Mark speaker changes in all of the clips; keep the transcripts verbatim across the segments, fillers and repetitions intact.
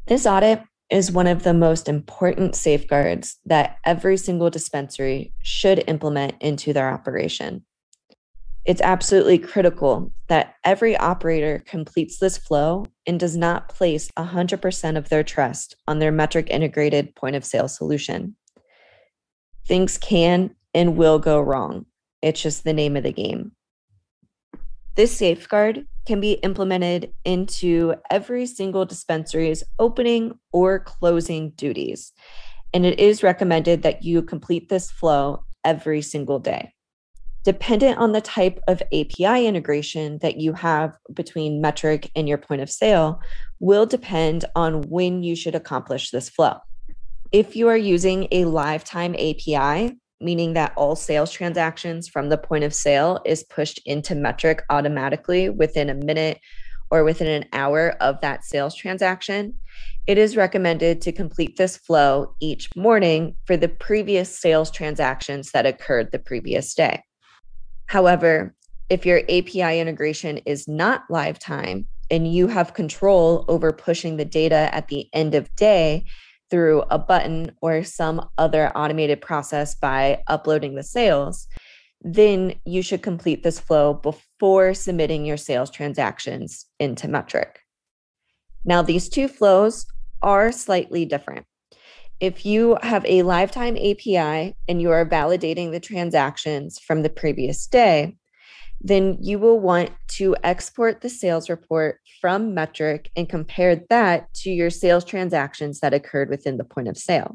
Speaker 1: This audit is one of the most important safeguards that every single dispensary should implement into their operation. It's absolutely critical that every operator completes this flow and does not place one hundred percent of their trust on their Metrc integrated point of sale solution. Things can and will go wrong. It's just the name of the game. This safeguard can be implemented into every single dispensary's opening or closing duties, and it is recommended that you complete this flow every single day. Dependent on the type of A P I integration that you have between Metrc and your point of sale will depend on when you should accomplish this flow. If you are using a lifetime A P I, meaning that all sales transactions from the point of sale is pushed into Metrc automatically within a minute or within an hour of that sales transaction, it is recommended to complete this flow each morning for the previous sales transactions that occurred the previous day. However, if your A P I integration is not lifetime and you have control over pushing the data at the end of day through a button or some other automated process by uploading the sales, then you should complete this flow before submitting your sales transactions into Metrc. Now, these two flows are slightly different. If you have a lifetime A P I and you are validating the transactions from the previous day, then you will want to export the sales report from Metrc and compare that to your sales transactions that occurred within the point of sale.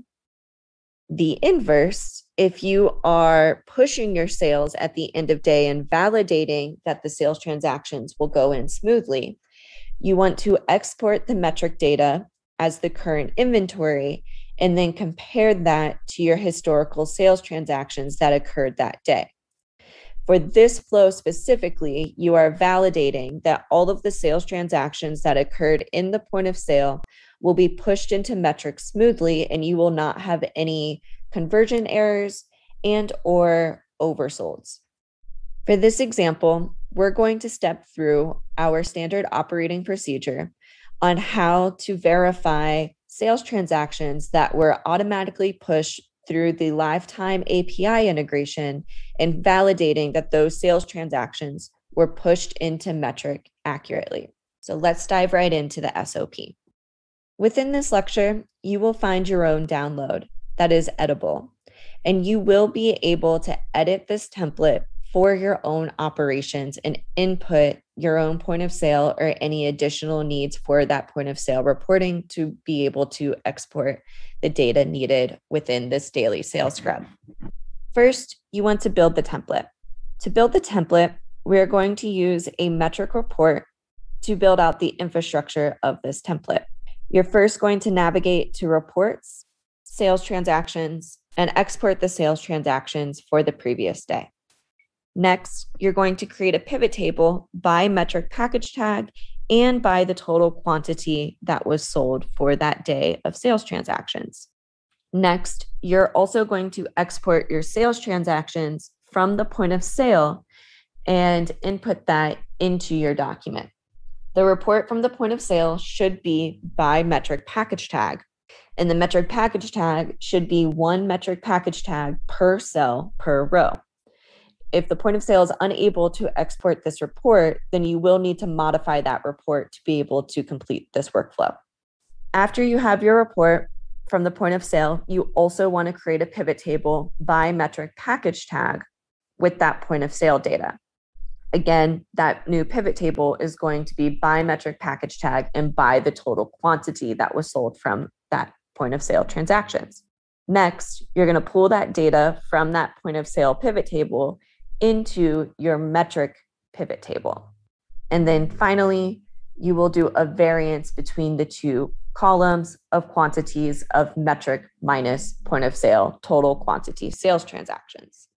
Speaker 1: The inverse, if you are pushing your sales at the end of day and validating that the sales transactions will go in smoothly, you want to export the Metrc data as the current inventory and then compare that to your historical sales transactions that occurred that day. For this flow specifically, you are validating that all of the sales transactions that occurred in the point of sale will be pushed into Metrc smoothly, and you will not have any conversion errors and or oversolds. For this example, we're going to step through our standard operating procedure on how to verify sales transactions that were automatically pushed through the lifetime A P I integration and validating that those sales transactions were pushed into Metrc accurately. So let's dive right into the S O P. Within this lecture, you will find your own download that is editable, and you will be able to edit this template for your own operations and input your own point of sale or any additional needs for that point of sale reporting to be able to export the data needed within this daily sales scrub. First, you want to build the template. To build the template, we're going to use a Metrc report to build out the infrastructure of this template. You're first going to navigate to reports, sales transactions, and export the sales transactions for the previous day. Next, you're going to create a pivot table by Metrc package tag and by the total quantity that was sold for that day of sales transactions. Next, you're also going to export your sales transactions from the point of sale and input that into your document. The report from the point of sale should be by Metrc package tag, and the Metrc package tag should be one Metrc package tag per cell per row. If the point of sale is unable to export this report, then you will need to modify that report to be able to complete this workflow. After you have your report from the point of sale, you also want to create a pivot table by Metrc package tag with that point of sale data. Again, that new pivot table is going to be by Metrc package tag and by the total quantity that was sold from that point of sale transactions. Next, you're going to pull that data from that point of sale pivot table into your Metrc pivot table. And then finally, you will do a variance between the two columns of quantities of Metrc minus point of sale total quantity sales transactions.